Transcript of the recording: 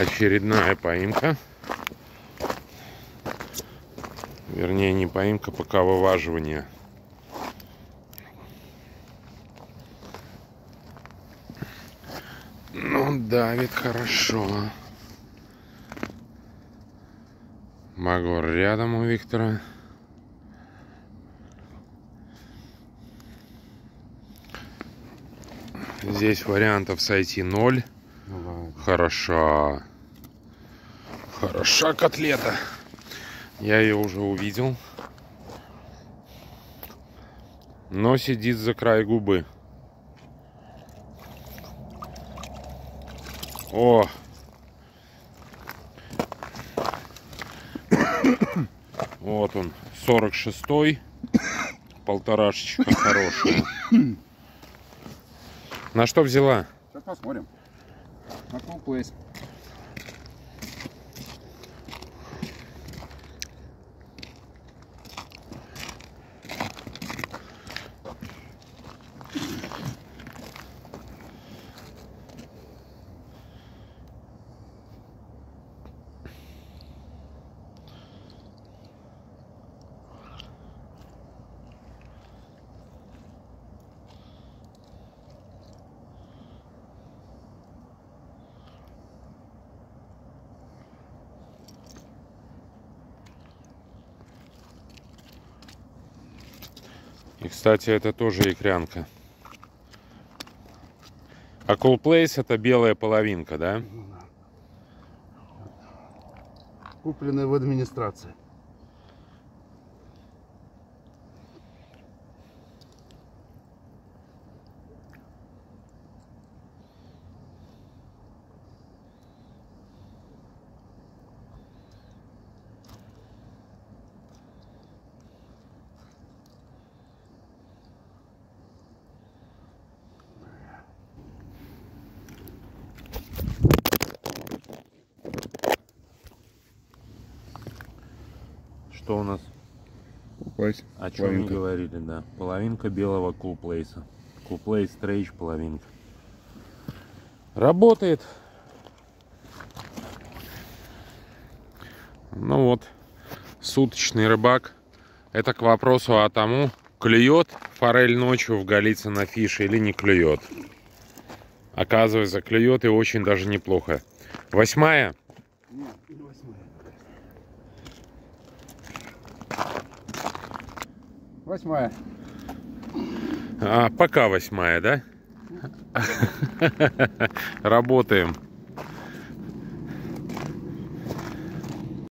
Очередная поимка. Вернее, не поимка, пока вываживание. Ну, давит хорошо. Магор рядом у Виктора. Здесь вариантов сойти 0. Хороша. Хороша котлета. Я ее уже увидел. Но сидит за край губы. О! Вот он, 46-й. Полторашечка хорошая. На что взяла? Сейчас посмотрим. На Cool Place. И, кстати, это тоже икрянка. А Cool Place это белая половинка, да? Купленная в администрации. Что у нас? Place. О чем мы говорили, да. Половинка белого Cool Place. Cool Place Stage половинка. Работает. Ну вот, суточный рыбак. Это к вопросу о тому, клюет форель ночью в Голицыно Фиш или не клюет. Оказывается, клюет и очень даже неплохо. 8-я? Нет, не 8-я. 8-я. Пока 8-я, да? Работаем.